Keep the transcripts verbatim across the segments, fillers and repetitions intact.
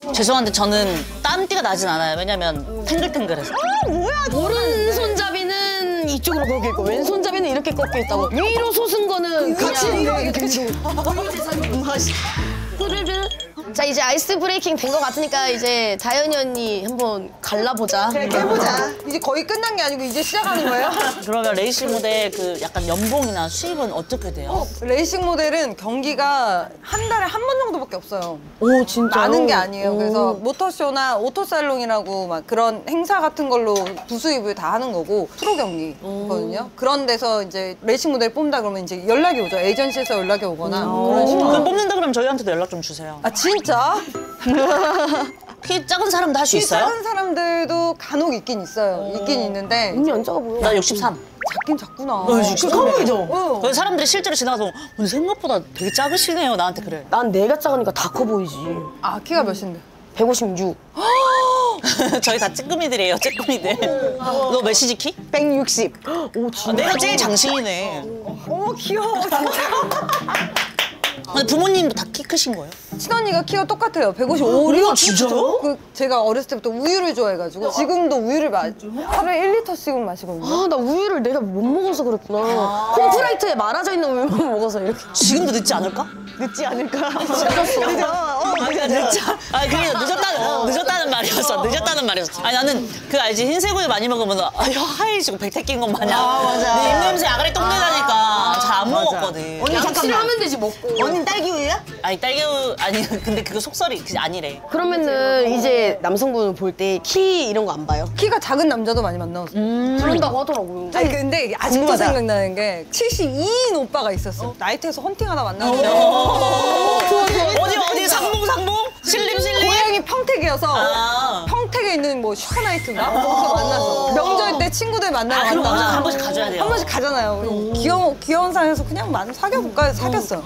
죄송한데 저는 땀띠가 나진 않아요. 왜냐면 탱글탱글해서. 아 뭐야? 오른손잡이는 이쪽으로 꺾여 있고 왼손잡이는 이렇게 꺾여 있다고. 위로 솟은 거는 같이 그냥 이렇게 흐르르. 자 이제 아이스 브레이킹 된 것 같으니까 이제 다현이 언니 한번 갈라보자. 그래 깨보자. 이제 거의 끝난 게 아니고 이제 시작하는 거예요? 그러면 레이싱 모델 그 약간 연봉이나 수입은 어떻게 돼요? 어, 레이싱 모델은 경기가 한 달에 한 번 정도밖에 없어요. 오 진짜. 많은 게 아니에요. 그래서 모터쇼나 오토살롱이라고 막 그런 행사 같은 걸로 부수입을 다 하는 거고 프로 경기거든요. 그런 데서 이제 레이싱 모델 뽑는다 그러면 이제 연락이 오죠. 에이전시에서 연락이 오거나 그런 식으로. 그럼 뽑는다 그러면 저희한테도 연락 좀 주세요. 아 진짜? 키 작은 사람도 할 수 키 있어요? 작은 사람들도 간혹 있긴 있어요. 있긴 있는데 언니 안 작아 보여. 나 육십삼. 작긴 작구나. 커 보이죠? 어. 그래서 사람들이 실제로 지나가서 근데 생각보다 되게 작으시네요. 나한테 그래. 난 내가 작으니까 다 커 보이지. 아 키가 몇인데? 백오십육. 저희 다 찌끄미들이에요. 찌끄미들. 너 몇이지 키? 백육십. 오 진짜. 아, 내가 제일 장신이네. 어머 귀여워 진짜. 근데 부모님도 다 키 크신 거예요? 친언니가 키가 똑같아요. 백오십오. 우와, 진짜요? 그 제가 어렸을 때부터 우유를 좋아해가지고 지금도 우유를 마, 하루에 일 리터씩은 마시거든요. 아 나 우유를 내가 못 먹어서 그랬구나. 콤프라이트에 말아져 있는 우유만 먹어서 이렇게. 지금도 늦지 않을까? 늦지 않을까? 늦었어. 아, 그러니까 늦지 않... 아, 그게 늦었다는, 늦었다는 말이었어. 늦었다는 말이었어. 아니, 나는 그 알지? 흰색 우유 많이 먹으면 아, 하얘지고 백태 낀 것 마냥. 아, 맞아. 내 입냄새 아가리 똥내 나니까 잘 안 먹었거든. 언니 잠깐만. 하면 되지 먹고. 언니 딸기 우유야? 아니, 딸기우유, 아니, 근데 그거 속설이 그게 아니래. 그러면은 이제 남성분을 볼 때 키 이런 거 안 봐요? 키가 작은 남자도 많이 만나왔어요. 음. 그런다고 하더라고요. 아니 근데 이게 아직도 궁금하다. 생각나는 게 칠십이인 오빠가 있었어. 나이트에서 헌팅하다 만났는데 어디, 어디, 상봉, 상봉? 신림, 신림? 고향이 평택이어서 아. 평택에 있는 뭐 슈퍼나이트인가? 거기서 만났어. 명절 때 친구들 만나러 아, 그럼 간다. 먼저 한 번씩 가줘야 돼요. 한 번씩 가잖아요. 그리고 귀여운, 귀여운 상에서 그냥 만 사귀어볼까 해서 사귀었어요.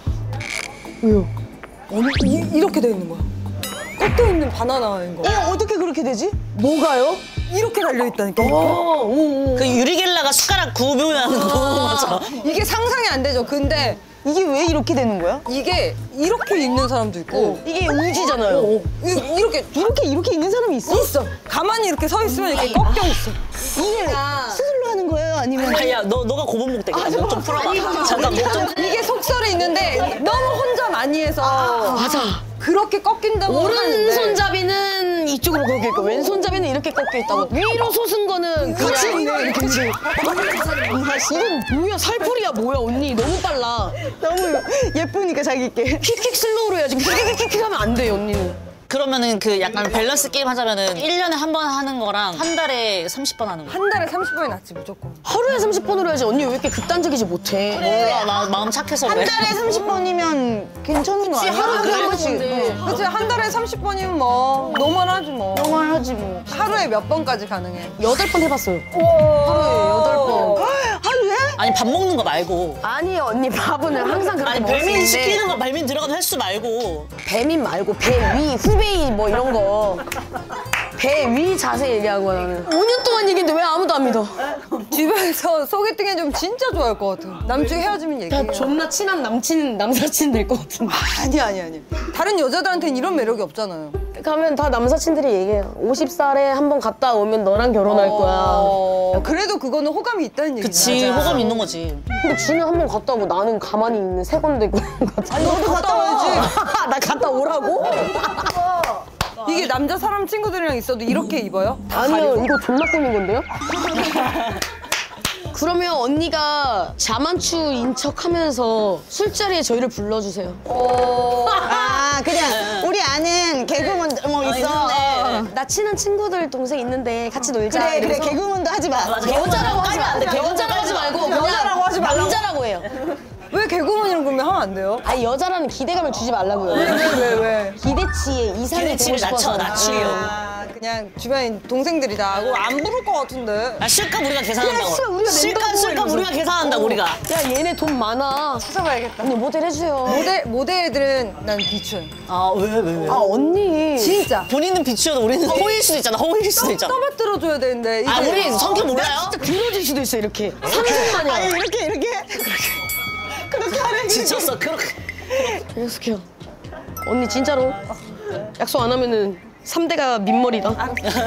왜요? 어느, 이, 이렇게 돼 있는 거야. 꺾여 있는 바나나인 거. 어 어떻게 그렇게 되지? 뭐가요? 이렇게 달려있다니까. 오, 그 유리겔라가 숟가락 구우면 거죠. 이게 상상이 안 되죠. 근데 이게 왜 이렇게 되는 거야? 이게 이렇게 있는 사람도 있고 이게 우지잖아요. 이- 이렇게 이렇게 이렇게 있는 사람이 있어? 있어. 가만히 이렇게 서 있으면 이렇게 꺾여 있어. 이게 스스로 하는 거예요? 아니면? 야, 너, 너가 고분목 되겠다. 목 좀 풀어봐. 잠깐, 목 좀. 이게 속설이 있는데 너무 혼자 많이 해서 맞아. 그렇게 꺾인다고 하는데 오른손잡이는 이쪽으로 꺾여 있고 왼손잡이는 이렇게 꺾여 있다고. 위로 솟은 거는 같이 그냥 이거 이렇게 이렇게. 이건 뭐야? 살풀이야 뭐야 언니? 너무 빨라. 너무 예쁘니까 자기께. 킥킥 슬로우로 해야지. 킥킥킥킥 하면 안 돼요 언니는. 그러면은 그 약간 밸런스 게임 하자면은 일 년에 한 번 하는 거랑 한 달에 삼십 번 하는 거. 한 달에 삼십 번이 낫지 무조건. 하루에 삼십 번으로 해야지. 언니 왜 이렇게 극단적이지 못해? 몰라, 나 마음 착해서 그래. 삼십 번이면 괜찮은 거 아니야? 하루에 한 번씩. 그치 한 달에 삼십 번이면 뭐 너만 하지 뭐. 너만 하지 뭐. 하루에 몇 번까지 가능해? 여덟 번 해봤어요. 하루에 여덟 번. 하루에? 아니, 밥 먹는 거 말고. 아니 언니 밥은 항상 그렇게 아니, 별민 먹는데 시키는 거, 별민 들어가는 횟수 말고. 배민 말고 배 위, 후배이 뭐 이런 거. 배 위 자세 얘기한 거야 나는. 오 년 동안 얘기했는데 왜 아무도 안 믿어? 주변에서 소개팅 해주면 진짜 좋아할 것 같아. 남친이 헤어지면 얘기해. 나 존나 친한 남친, 남사친 될 것 같은데. 아니 아니 아니. 다른 여자들한테는 이런 매력이 없잖아요. 가면 다 남사친들이 얘기해요. 오십 살에 한 번 갔다 오면 너랑 결혼할 거야. 어, 그래도 그거는 호감이 있다는 얘기지. 그치, 호감 있는 거지. 근데 지는 한 번 갔다 오고 나는 가만히 있는 세건대 같아. 아니 너도 갔다 와야지. 나 갔다 오라고? 이게 남자 사람 친구들이랑 있어도 이렇게 입어요? 아니요, 이거 존나 꾸민 건데요? 그러면 언니가 자만추인 척하면서 술자리에 저희를 불러주세요. 아 그냥 우리 아는 개그맨 뭐 있어. 나 친한 친구들 동생 있는데 같이 놀자. 그래 그래 이러면서 개그맨도 하지 마. 여자라고 하지 마. 여자라고 하지 말고 그냥 여자라고 하지 말라고? 남자라고 해요. 왜 개그맨이랑 그러면 하면 안 돼요? 아니 여자라는 기대감을 주지 말라고요. 왜 왜 왜? 기대치에 이상이 되고 기대치를 싶어서. 낮춰, 낮추려. 아 그냥 주변에 동생들이다 하고 안 부를 것 같은데. 아, 술값 우리가 계산한다고. 야, 우리가 술값, 낸다고 술값 이러면서. 우리가 계산한다, 우리가. 야 얘네 돈 많아. 찾아봐야겠다. 언니 모델 해주세요. 모델 모델들은 난 비추해. 아, 왜, 왜, 왜? 아 언니. 진짜. 본인은 비추어도 우리는 호일 수도 있잖아, 호일 수도 있잖아. 떠받들어 줘야 되는데. 이게 아, 우리 성격 몰라요? 진짜 들어질 수도 있어 이렇게. 삼촌 마냥. 이렇게 이렇게. 그렇게 하는 게. 지쳤어, 그렇게. 계속해요. 언니 진짜로. 약속 안 하면은 삼 대가 민머리다.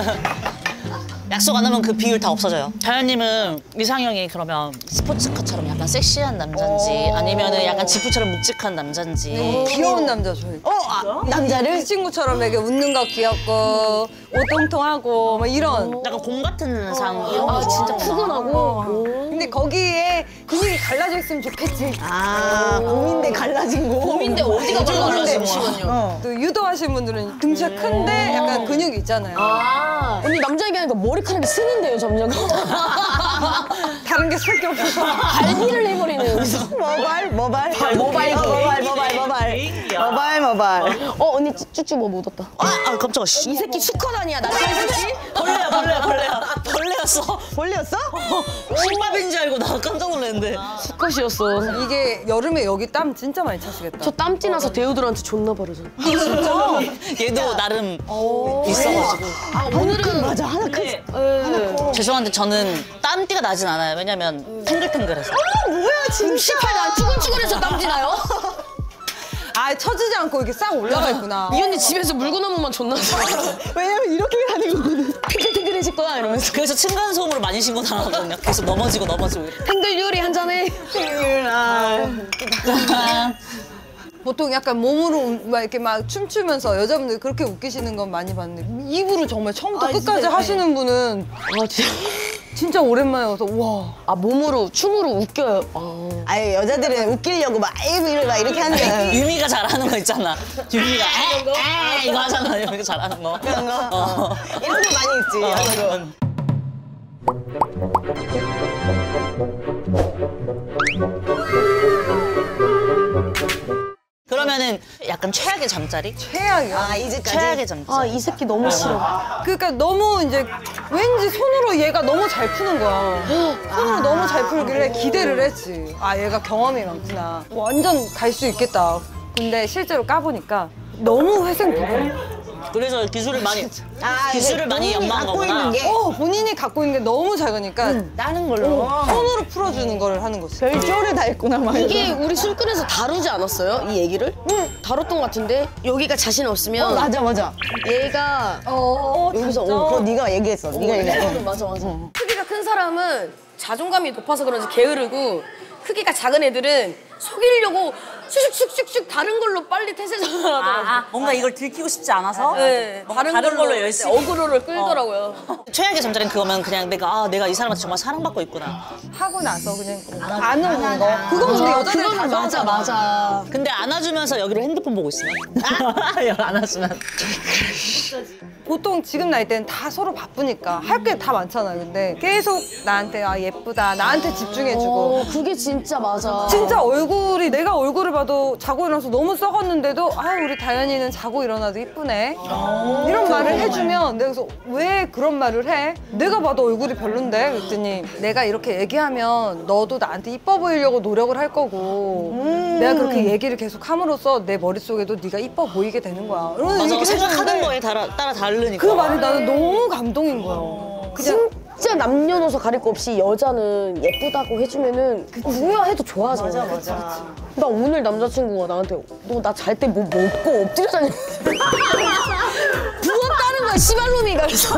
약속 안 하면 그 비율 다 없어져요. 다현님은 이상형이 그러면 스포츠카처럼 약간 섹시한 남잔지 아니면은 약간 지프처럼 묵직한 남잔지. 귀여운 남자 좋아해. 어, 아, 남자를? 그 친구처럼 이렇게 웃는 거 귀엽고 오통통하고 막 이런. 약간 곰 같은 상 이런 아 거 진짜 좋아하는구나. 푸근하고. 근데 거기에 근육이 갈라져 있으면 좋겠지. 아, 곰인데 갈라진 거. 곰인데 어디가 갈라진 거야? 어. 또 유도하시는 분들은 등치가 큰데 약간 근육이 있잖아요. 아 언니 남자 얘기하니까 머리카락이 쓰는데요 점점. 다른 게 쓸 게 없어서. 발기를 해버리네 여기서. 모발, 모발. 모발, 어, 모발, 모발, 모발. 개인기야. 모발, 모발. 어 언니 쭉쭉 뭐 묻었다. 아, 아 깜짝아. 씨. 이 새끼 수컷 아니야 나타있지 벌레야 벌레야 벌레야. 벌레였어. 벌레였어? 신밥인 줄 알고 나 깜짝 놀랐는데. 수컷이었어. 이게 여름에 여기 땀 진짜 많이 차시겠다. 저 땀띠 나서 데오드란트 존나 바르잖아. 얘도 나름 있어가지고. 아 오늘은 맞아, 하나 크지. 죄송한데 저는 땀띠가 나진 않아요. 왜냐면 탱글탱글해서. 뭐야, 진짜. 씨팔 난 쭈글쭈글해서 땀띠 나요? 아 처지지 않고 이렇게 싹 올라가 있구나. 이 언니 집에서 물구나무만 존나 좋아. 왜냐면 이렇게 하는 거거든. 탱글탱글해질 거야 이러면서. 그래서 층간소음으로 많이 신고 나가거든요. 계속 넘어지고 넘어지고. 이렇게. 탱글 요리 한 잔해. 보통 약간 몸으로 막 이렇게 막 춤추면서 여자분들 그렇게 웃기시는 건 많이 봤는데 입으로 정말 처음부터 끝까지 하시는 분은 아 진짜. 진짜 오랜만에 와서 와. 아 몸으로 춤으로 웃겨요. 아. 아유, 여자들은 웃기려고 막, 아이고, 이러- 막 이렇게 하는 거야. 유미가 잘하는 거 있잖아. 유미가 에, 에 이거 하잖아. 유미가 잘하는 거. 그런 거? 어. 이런 거 많이 있지. 여자도. 그러면은 약간 최악의 잠자리? 최악이야. 아, 이제까지? 최악의 잠자리. 아 이 새끼 너무 싫어. 그러니까 너무 이제 왠지 손으로 얘가 너무 잘 푸는 거야. 손으로 너무 잘 풀길래 기대를 했지. 아 얘가 경험이 많구나. 완전 갈 수 있겠다. 근데 실제로 까보니까 너무 회생 불능. 그래서 기술을 많이 아, 기술을 이게 많이 본인이 연마한 갖고 거구나. 있는 게 어 본인이 갖고 있는 게 너무 작으니까 다른 걸로. 어, 손으로 풀어주는 거를 하는 거지. 별조를 다 했구나, 막. 이게 우리 술꾼에서 다루지 않았어요? 이 얘기를? 응. 다뤘던 것 같은데 여기가 자신 없으면 어, 맞아, 맞아. 얘가 어, 여기서 어, 그거 네가 얘기했어. 네가 얘기했어. 맞아 맞아. 크기가 큰 사람은 자존감이 높아서 그런지 게으르고 크기가 작은 애들은 속이려고 슉슉슉슉 다른 걸로 빨리 태세전을 하더라고. 뭔가 이걸 들키고 싶지 않아서 네, 뭔가 다른, 걸로, 열심히 어그로를 끌더라고요. 최악의 잠자리는 그거면 그냥 내가 아 내가 이 사람한테 정말 사랑받고 있구나. 하고 나서 그냥 안 오는 거. 그건 근데 여자들 다 그건 맞아 좋아하잖아. 맞아. 근데 안아주면서 여기로 핸드폰 보고 있으면 안아주면 보통 지금 나이 때는 다 서로 바쁘니까 할 게 다 많잖아요. 근데 계속 나한테 아 예쁘다, 나한테 집중해주고. 어 그게 진짜 맞아. 진짜 얼굴이 내가 얼굴을 봐도 자고 일어나서 너무 썩었는데도 아 우리 다현이는 자고 일어나도 이쁘네 이런 말을 해주면 내가 그래서 왜 그런 말을 해? 내가 봐도 얼굴이 별론데 그랬더니 내가 이렇게 얘기하면 너도 나한테 이뻐 보이려고 노력을 할 거고 내가 그렇게 얘기를 계속 함으로써 내 머릿속에도 네가 이뻐 보이게 되는 거야. 이런 맞아 얘기를 생각하는 해주는데 거에 따라, 따라 다르니까. 그 말이 나는 너무 감동인 거야. 그냥 진짜 남녀노소 가릴 거 없이 여자는 예쁘다고 해주면은 누구야 해도 좋아하잖아. 맞아, 맞아. 나 오늘 남자친구가 나한테 너 나 잘 때 뭐 먹고 엎드려 자냐. 부었다는 거야 씨발놈이. 그래서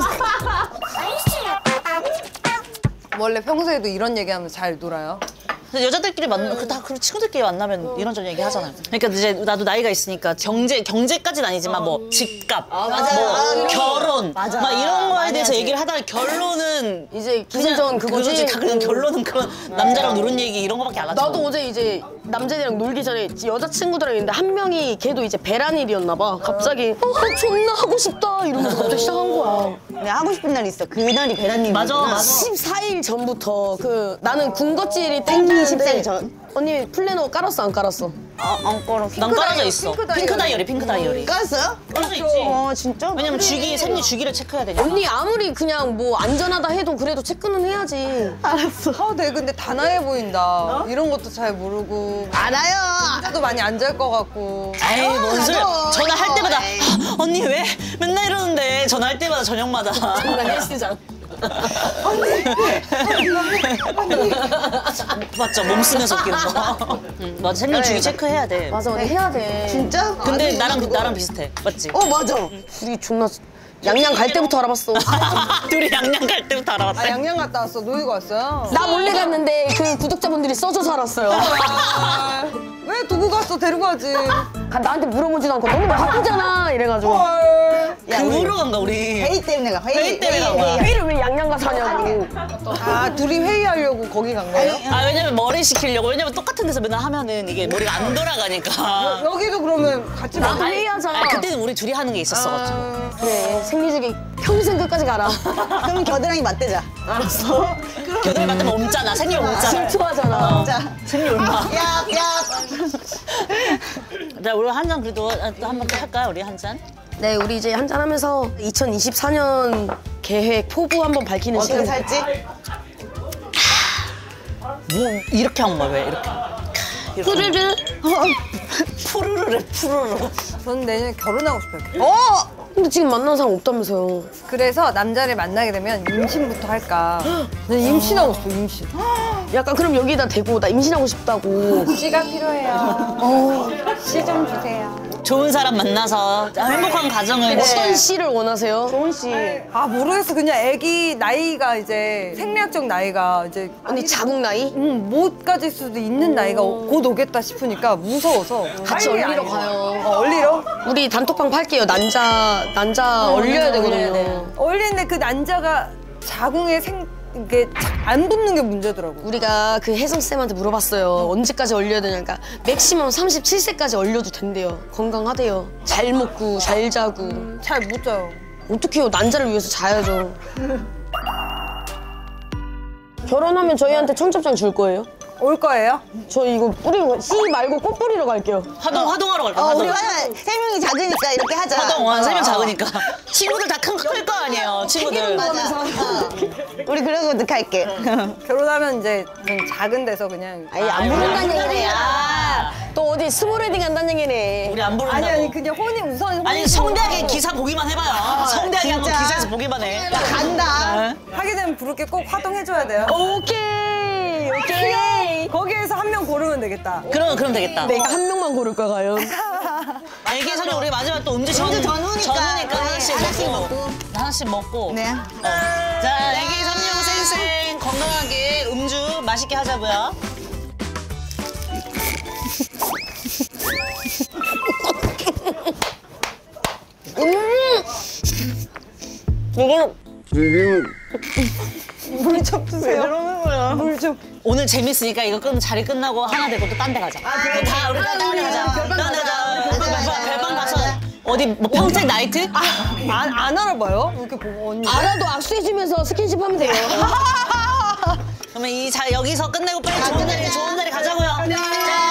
원래 평소에도 이런 얘기하면 잘 놀아요. 근데 여자들끼리 만나, 그 다, 그 친구들끼리 만나면 이런저런 얘기 하잖아요. 그러니까 이제 나도 나이가 있으니까 경제, 경제까지는 아니지만 뭐 집값, 맞아. 뭐 아, 그런 거. 결혼, 맞아. 막 이런 거에 많이 대해서 하지. 얘기를 하다가 결론은 이제 그냥 기승전 그거지. 그거지. 다 그냥 결론은 그런 남자랑 노는 얘기 이런 거밖에 안 하죠. 나도 어제 이제 남자들이랑 놀기 전에 여자친구들이랑 있는데 한 명이 걔도 이제 배란일이었나 봐. 갑자기 어, 존나 하고 싶다 이러면서 갑자기 시작한 거야. 내가 하고 싶은 날 있어. 그날이 배란님. 맞아, 맞아. 십사 일 전부터 그 나는 군것질이 생기 십사 일 땡기는데 전. 언니 플래너 깔았어 안 깔았어? 아, 안 걸었어. 난 깔아져 있어. 핑크 다이어리. 핑크 다이어리, 핑크 다이어리. 깔았어요? 깔아져 있지. 어, 진짜? 왜냐면 주기, 생리 주기를 체크해야 되니까. 언니 아무리 그냥 뭐 안전하다 해도 그래도 체크는 해야지. 알았어. 아, 네, 근데 단아해 보인다. 이런 것도 잘 모르고. 알아요. 혼자도 많이 안 잘 것 같고. 에이, 뭔 소리야. 나도. 전화할 때마다 에이. 아, 언니 왜 맨날 이러는데 전화할 때마다 저녁마다. 나 헬스장. 맞죠? 몸 쓰면서 웃기는 거. 응, 맞아. 생일 주기 체크해야 돼. 맞아, 언니 해야 돼. 진짜? 근데 아니, 나랑 그거. 나랑 비슷해. 맞지? 어 맞아. 우리 존나 양양 갈 때부터 알아봤어. 둘이 양양 갈 때부터 아, 알아봤대. 양양 갔다 왔어. 놀고 왔어요. 나 몰래 갔는데 그 구독자분들이 써줘서 알았어요. 아, 왜 두고 갔어? 데리고 가지. 가- 나한테 물어보지도 않고 너무 바쁘잖아 이래가지고. 헐. 야, 그 우리 후로 간가 우리. 회의 때문에 가. 회의, 회의 때문에 간 거야. 회의를 왜 양양 가서 하냐고. 아, 둘이 회의하려고 거기 간 거예요? 아 왜냐면 머리 시키려고. 왜냐면 똑같은 데서 맨날 하면은 이게 머리가 안 돌아가니까. 여기도 그러면 같이 나도 먹어. 회의하자. 아, 그때는 우리 둘이 하는 게 있었어가지고. 아, 그래 생리주기 평생 끝까지 가라. 그럼 겨드랑이 맞대자. 알았어. 겨드랑이 맞다면 옮잖아. 생일 옮잖아. 질투하잖아. 자. 생일 옮아. 얍, 얍. 자 우리 한 잔 그래도 또 한 번 또 할까요? 우리 한 잔? 네 우리 이제 한잔 하면서 이천이십사 년 계획 포부 한번 밝히는 어떻게 시간. 살지? 뭐 이렇게 한 거야 왜 이렇게? 이렇게 푸르르. 푸르르래 푸르르. 저는 내년에 결혼하고 싶어요. 어! 근데 지금 만난 사람 없다면서요. 그래서 남자를 만나게 되면 임신부터 할까. 난 임신하고 싶어, 임신. 약간 그럼 여기다 대고 나 임신하고 싶다고. 씨가 필요해요. 씨 좀 주세요. 좋은 사람 만나서 행복한 가정을. 어떤 씨를 원하세요? 좋은 씨. 아, 모르겠어. 그냥 애기 나이가 이제 생리학적 나이가 이제 언니 자국 나이? 음, 못 가질 수도 있는 나이가 곧 오겠다 싶으니까 무서워서 같이 빨리 얼리러 아예. 가요. 어, 얼리러? 우리 단톡방 팔게요. 난자 난자 얼려야 되거든요. 얼리는데 그 난자가 자궁에 생 이게 안 붙는 게 문제더라고. 우리가 그 혜성 쌤한테 물어봤어요. 언제까지 얼려야 되냐니까 맥시멈 삼십칠 세까지 얼려도 된대요. 건강하대요. 잘 먹고 잘 자고. 잘 못 자요. 어떡해요. 난자를 위해서 자야죠. 결혼하면 저희한테 청첩장 줄 거예요? 올 거예요? 저 이거 뿌리고 씨 말고 꽃 뿌리러 갈게요. 화동 화동하러 갈까? 어, 화동. 우리 세 명이 작으니까 이렇게 하자. 화동. 세 명 어. 작으니까. 친구들 다 큰 클 거 아니에요. 친구들. 맞아. 어. 우리 그러고 늑할게. 결혼하면 이제 좀 작은 데서 그냥 아니, 안 부른다는 얘기야. 또 어디 스몰 웨딩 한다는 얘기네. 우리 안 부른다고. 아니 아니 그냥 혼인 우선 혼인 아니 성대하게 기사 보기만 해봐요. 성대하게 한번 진짜. 기사에서 보기만 해. 나 간다. 하게 되면 부를게 꼭 화동해줘야 돼요. 오케이 오케이. 거기에서 한 명 고르면 되겠다. 그럼 그럼 되겠다. 내가 한 명만 고를 거야 과연. 애기 전에 우리 마지막 또 음주 전 음주 전후니까. 전후니까 네, 하나씩, 하나씩 먹고, 먹고. 하나씩 먹고. 네. 어. 자 애기 삼룡 쌩쌩 건강하게 음주 맛있게 하자고요. 물 좀 주세요. 그러는 거야. 물 좀. 오늘 재밌으니까 이거 끝 자리 끝나고 하나 되고 또 딴 데 가자. 다 우리 딴 데 가자. 딴 데 가자. 별방 가자. 별방 가서 어디 뭐 평택 나이트? 안, 안 알아봐요? 이렇게 보고 언니. 알아도 악수해주면서 스킨십 하면 돼요. 그러면 이 자 여기서 끝내고 빨리 좋은 자리 좋은 자리 가자고요. 자.